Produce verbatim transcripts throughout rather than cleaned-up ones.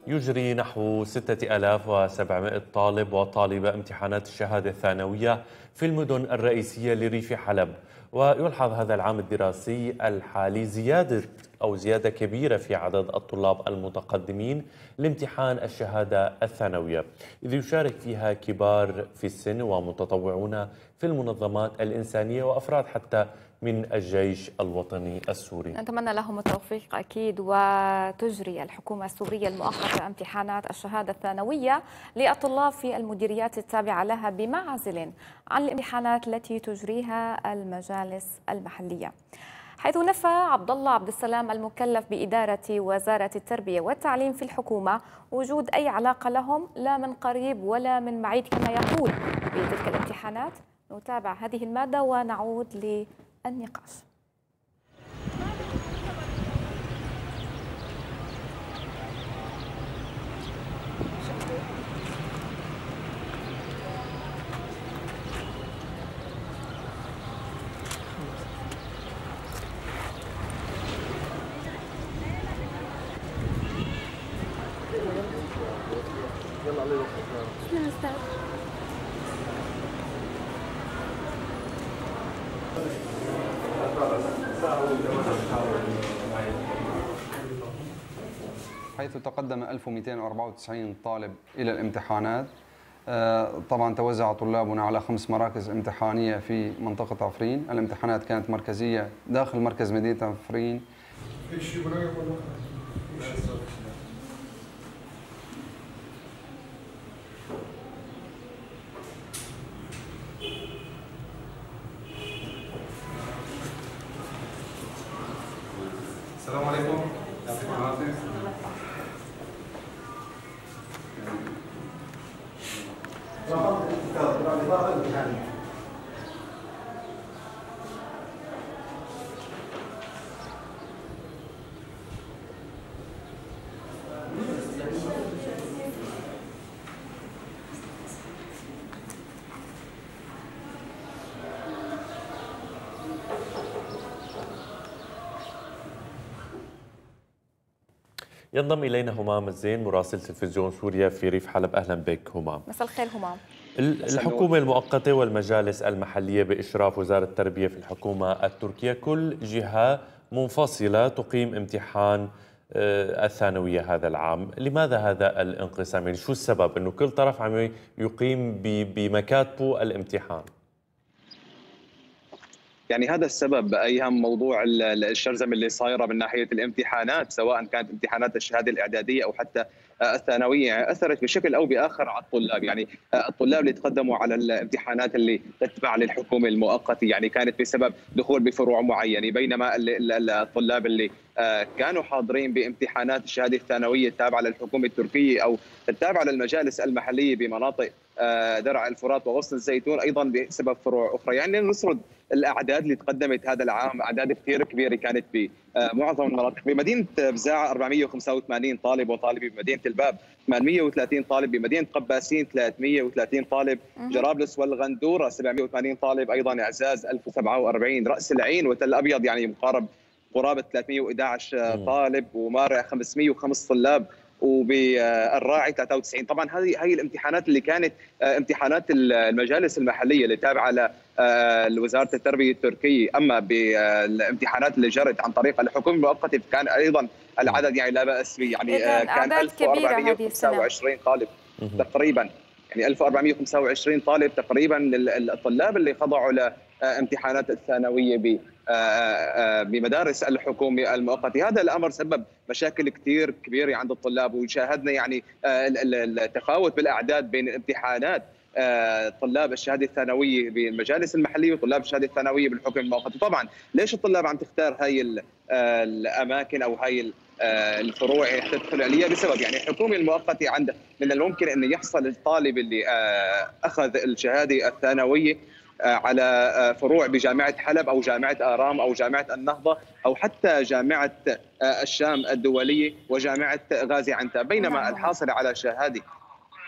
يجري نحو ستة آلاف وسبعمائة طالب وطالبة امتحانات الشهادة الثانوية في المدن الرئيسية لريف حلب. ويلحظ هذا العام الدراسي الحالي زيادة أو زيادة كبيرة في عدد الطلاب المتقدمين لامتحان الشهادة الثانوية، إذ يشارك فيها كبار في السن ومتطوعون في المنظمات الإنسانية وأفراد حتى من الجيش الوطني السوري. نتمنى لهم التوفيق أكيد. وتجري الحكومة السورية المؤقتة امتحانات الشهادة الثانوية للطلاب في المديريات التابعة لها بمعزل عن الامتحانات التي تجريها المجالس المحلية، حيث نفى عبد الله عبد السلام المكلف بإدارة وزارة التربية والتعليم في الحكومة وجود أي علاقة لهم لا من قريب ولا من بعيد كما يقول بتلك الامتحانات. نتابع هذه المادة ونعود للنقاش. حيث تقدم ألف ومئتين وأربعة وتسعين طالب إلى الامتحانات. طبعا توزع طلابنا على خمس مراكز امتحانية في منطقة عفرين. الامتحانات كانت مركزية داخل مركز مدينة عفرين. السلام عليكم. ينضم إلينا همام الزين مراسل تلفزيون سوريا في ريف حلب. أهلا بك همام. مساء الخير همام. الحكومة المؤقتة والمجالس المحلية بإشراف وزارة التربية في الحكومة التركية كل جهة منفصلة تقيم امتحان الثانوية هذا العام. لماذا هذا الانقسام؟ يعني شو السبب أنه كل طرف عم يقيم بمكاتبه الامتحان؟ يعني هذا السبب ايهم موضوع الشرذمه اللي صايره من ناحيه الامتحانات، سواء كانت امتحانات الشهاده الاعداديه او حتى الثانويه، يعني اثرت بشكل او باخر على الطلاب. يعني الطلاب اللي تقدموا على الامتحانات اللي تتبع للحكومه المؤقته يعني كانت بسبب دخول بفروع معينه، بينما الطلاب اللي كانوا حاضرين بامتحانات الشهاده الثانويه التابعه للحكومه التركيه او التابعه للمجالس المحليه بمناطق درع الفرات وغصن الزيتون ايضا بسبب فروع اخرى. يعني نسرد الاعداد اللي تقدمت هذا العام، اعداد كثير كبيره كانت بمعظم المناطق. بمدينه بزاعه أربعمئة وخمسة وثمانين طالب وطالبه، بمدينه الباب ثمانمئة وثلاثين طالب، بمدينه قباسين ثلاثمئة وثلاثين طالب، جرابلس والغندوره سبعمئة وثمانين طالب، ايضا اعزاز ألف وسبعة وأربعين، راس العين وتل ابيض يعني مقارب قرابه ثلاثمئة وأحد عشر طالب، ومارع خمسمئة وخمسة طلاب، وبالراعي ثلاثة وتسعين. طبعا هذه هي الامتحانات اللي كانت امتحانات المجالس المحليه اللي تابعه لوزاره التربيه التركيه. اما بالامتحانات اللي جرت عن طريق الحكومه المؤقته كان ايضا العدد يعني لا باس به، يعني كان ألف وأربعمئة وخمسة وعشرين طالب تقريبا، يعني ألف وأربعمئة وخمسة وعشرين طالب تقريبا للطلاب اللي خضعوا لامتحانات الثانويه ب بمدارس الحكومه المؤقته. هذا الامر سبب مشاكل كثير كبيره عند الطلاب، وشاهدنا يعني التفاوت بالاعداد بين الامتحانات طلاب الشهاده الثانويه بالمجالس المحليه وطلاب الشهاده الثانويه بالحكومه المؤقته. طبعا ليش الطلاب عم تختار هاي الاماكن او هاي الفروع يعني تدخل عليها؟ بسبب يعني الحكومه المؤقته عندها من الممكن ان يحصل الطالب اللي اخذ الشهاده الثانويه على فروع بجامعة حلب أو جامعة آرام أو جامعة النهضة أو حتى جامعة الشام الدولية وجامعة غازي عنتاب، بينما الحاصل على شهادة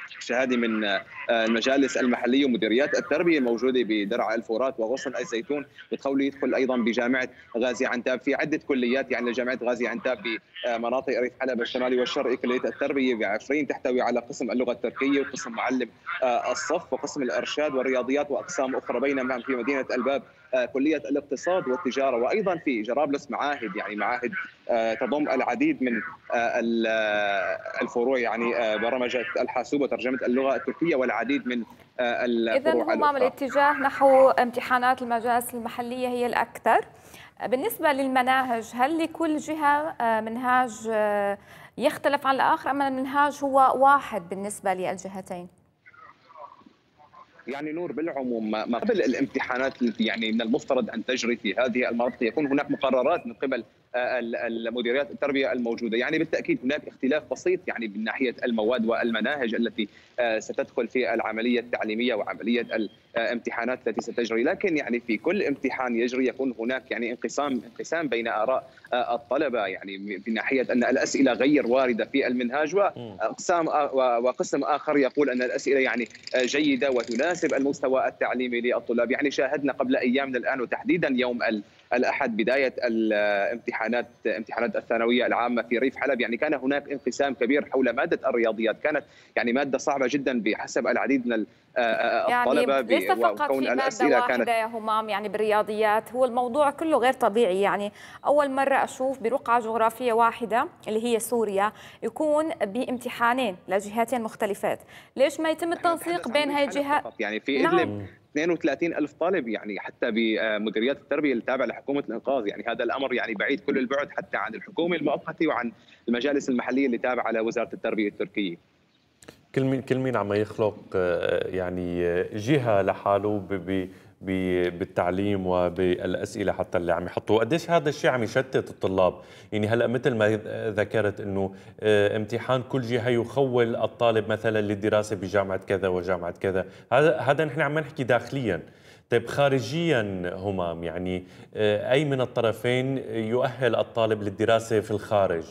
الشهاده من المجالس المحليه ومديريات التربيه الموجوده بدرعا الفورات وغصن الزيتون، بتخولوا يدخل ايضا بجامعه غازي عنتاب في عده كليات، يعني جامعه غازي عنتاب بمناطق ريف حلب الشمالي والشرقي، كليه التربيه بعفرين تحتوي على قسم اللغه التركيه وقسم معلم الصف وقسم الارشاد والرياضيات واقسام اخرى، بينما في مدينه الباب كليه الاقتصاد والتجاره، وايضا في جرابلس معاهد، يعني معاهد تضم العديد من الفروع، يعني برمجه الحاسوب وترجمه اللغه التركيه والعديد من الفروع. إذا همام الاتجاه نحو امتحانات المجالس المحليه هي الاكثر. بالنسبه للمناهج، هل لكل جهه منهاج يختلف عن الاخر ام المنهاج هو واحد بالنسبه للجهتين؟ يعني نور، بالعموم ما قبل الامتحانات يعني من المفترض ان تجري في هذه المناطق يكون هناك مقررات من قبل المديريات التربيه الموجوده، يعني بالتاكيد هناك اختلاف بسيط يعني من ناحيه المواد والمناهج التي ستدخل في العمليه التعليميه وعمليه الامتحانات التي ستجري، لكن يعني في كل امتحان يجري يكون هناك يعني انقسام انقسام بين اراء الطلبه، يعني في ناحيه ان الاسئله غير وارده في المنهاج، واقسام وقسم اخر يقول ان الاسئله يعني جيده وتناسب المستوى التعليمي للطلاب. يعني شاهدنا قبل ايام من الان وتحديدا يوم الاحد بدايه الامتحانات امتحانات الثانويه العامه في ريف حلب، يعني كان هناك انقسام كبير حول ماده الرياضيات، كانت يعني ماده صعبه جدا بحسب العديد من الطلبه، يعني ليس فقط في ماده واحده يا همام، يعني بالرياضيات هو الموضوع كله غير طبيعي. يعني اول مره اشوف برقعه جغرافيه واحده اللي هي سوريا يكون بامتحانين لجهتين مختلفات، ليش ما يتم التنسيق بين هاي الجهات؟ يعني في إدلب اثنين وثلاثين ألف طالب، يعني حتى بمديريات التربيه التابعه لحكومه الانقاذ، يعني هذا الامر يعني بعيد كل البعد حتى عن الحكومه المؤقته وعن المجالس المحليه اللي تابعه لوزاره التربيه التركيه. كل مين كل مين عم يخلق يعني جهه لحاله بالتعليم وبالاسئله حتى اللي عم يحطوه، قديش هذا الشيء عم يشتت الطلاب؟ يعني هلا مثل ما ذكرت انه امتحان كل جهه يخول الطالب مثلا للدراسه بجامعه كذا وجامعه كذا، هذا هذا نحن عم نحكي داخليا. طيب خارجيا همام، يعني اي من الطرفين يؤهل الطالب للدراسه في الخارج؟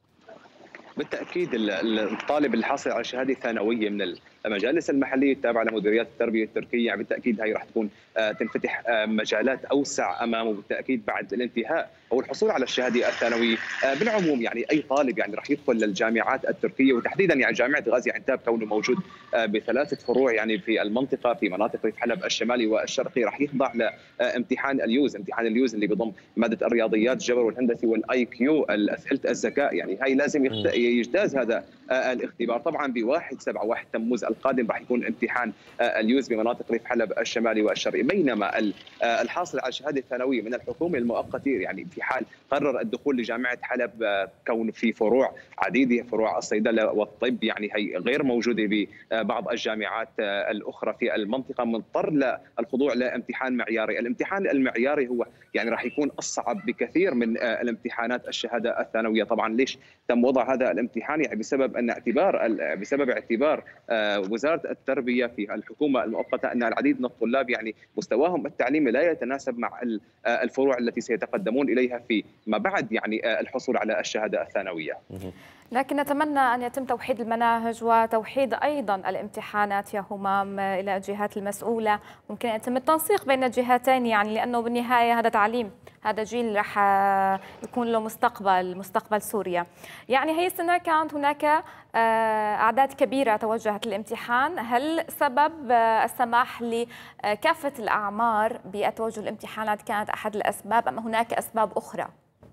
بالتاكيد الطالب اللي حاصل على شهاده ثانويه من المجالس المحليه التابعه لمديريات التربيه التركيه، يعني بالتاكيد هي راح تكون تنفتح مجالات اوسع امامه بالتاكيد بعد الانتهاء او الحصول على الشهاده الثانويه. بالعموم يعني اي طالب يعني راح يدخل للجامعات التركيه، وتحديدا يعني جامعه غازي عنتاب كونه موجود بثلاثه فروع يعني في المنطقه في مناطق ريف حلب الشمالي والشرقي، راح يخضع لامتحان اليوز، امتحان اليوز اللي بيضم ماده الرياضيات، الجبر والهندسي والاي كيو، اسئله الذكاء، يعني هاي لازم يجتاز هذا الاختبار. طبعا بواحد سبعة واحد تموز القادم راح يكون امتحان اليوز بمناطق ريف حلب الشمالي والشرقي، بينما الحاصل على الشهاده الثانويه من الحكومه المؤقته يعني في حال قرر الدخول لجامعه حلب كون في فروع عديده، فروع الصيدله والطب يعني هي غير موجوده ببعض الجامعات الاخرى في المنطقه، مضطر للخضوع لامتحان معياري. الامتحان المعياري هو يعني راح يكون اصعب بكثير من الامتحانات الشهاده الثانويه. طبعا ليش تم وضع هذا الامتحان؟ يعني بسبب ان اعتبار بسبب اعتبار وزاره التربيه في الحكومه المؤقته ان العديد من الطلاب يعني مستواهم التعليمي لا يتناسب مع الفروع التي سيتقدمون اليها في ما بعد يعني الحصول على الشهاده الثانويه. لكن نتمنى أن يتم توحيد المناهج وتوحيد أيضا الامتحانات يا همام إلى الجهات المسؤولة، ممكن يتم التنسيق بين الجهتين، يعني لأنه بالنهاية هذا تعليم، هذا جيل رح يكون له مستقبل، مستقبل سوريا. يعني هي السنة كانت هناك أعداد كبيرة توجهت للامتحان، هل سبب السماح لكافة الأعمار بالتوجه للامتحانات كانت أحد الأسباب أم هناك أسباب أخرى؟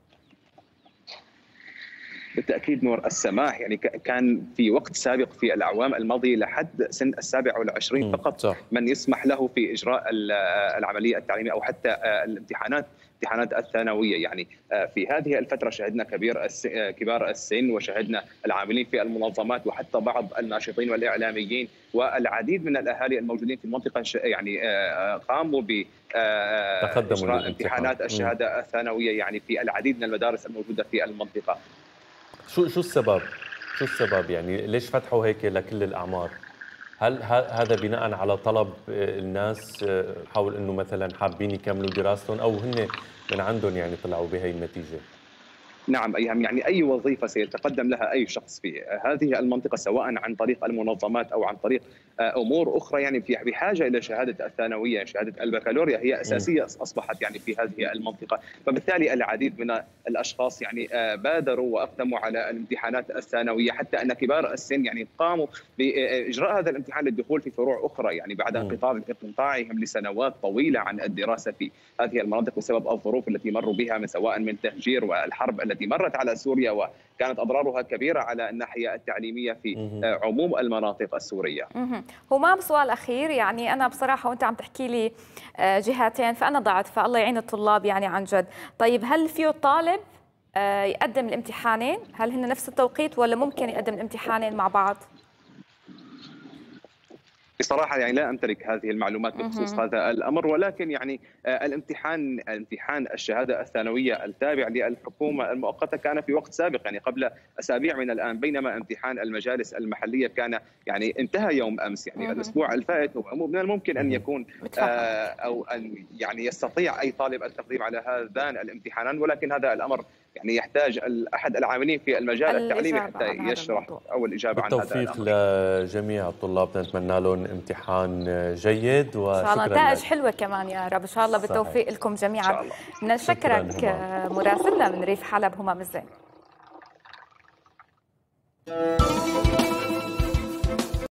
بالتاكيد نور، السماح يعني كان في وقت سابق في الاعوام الماضيه لحد سن السابع والعشرين فقط صح. من يسمح له في اجراء العمليه التعليميه او حتى الامتحانات امتحانات الثانويه. يعني في هذه الفتره شهدنا كبير كبار السن وشهدنا العاملين في المنظمات وحتى بعض الناشطين والاعلاميين والعديد من الاهالي الموجودين في المنطقه يعني قاموا ب اجراء امتحانات الشهاده الثانويه يعني في العديد من المدارس الموجوده في المنطقه. شو شو السبب؟ شو السبب يعني ليش فتحوا هيك لكل الاعمار؟ هل هذا بناء على طلب الناس حول انه مثلا حابين يكملوا دراستهم او هن من عندهم يعني طلعوا بهي النتيجه؟ نعم أيهم، يعني أي وظيفة سيتقدم لها أي شخص في هذه المنطقة سواء عن طريق المنظمات أو عن طريق أمور أخرى، يعني في بحاجة إلى شهادة الثانوية، شهادة البكالوريا هي أساسية أصبحت يعني في هذه المنطقة. فبالتالي العديد من الأشخاص يعني بادروا وأقدموا على الامتحانات الثانوية، حتى أن كبار السن يعني قاموا بإجراء هذا الامتحان للدخول في فروع أخرى، يعني بعد انقطاع انقطاعهم لسنوات طويلة عن الدراسة في هذه المناطق بسبب الظروف التي مروا بها، من سواء من تهجير والحرب التي مرت على سوريا وكانت أضرارها كبيرة على الناحية التعليمية في عموم المناطق السورية. همام، سؤال أخير، يعني أنا بصراحة وأنت عم تحكي لي جهتين فأنا ضعت، فالله يعين الطلاب يعني عن جد. طيب هل فيه طالب يقدم الامتحانين؟ هل هن نفس التوقيت ولا ممكن يقدم الامتحانين مع بعض؟ بصراحة يعني لا أمتلك هذه المعلومات بخصوص هذا الأمر، ولكن يعني الامتحان امتحان الشهادة الثانوية التابع للحكومة المؤقتة كان في وقت سابق، يعني قبل أسابيع من الآن، بينما امتحان المجالس المحلية كان يعني انتهى يوم أمس، يعني الأسبوع الفائت. من الممكن أن يكون أو أن يعني يستطيع أي طالب التقديم على هذان الامتحانان، ولكن هذا الأمر يعني يحتاج أحد العاملين في المجال التعليمي حتى يشرح أو الإجابة عن هذا الأمر. بالتوفيق لجميع الطلاب، نتمنى لهم امتحان جيد وشكرا. إن شاء الله نتائج حلوة كمان يا رب، إن شاء الله بالتوفيق لكم جميعا. نشكرك مراسلنا من ريف حلب همام الزين.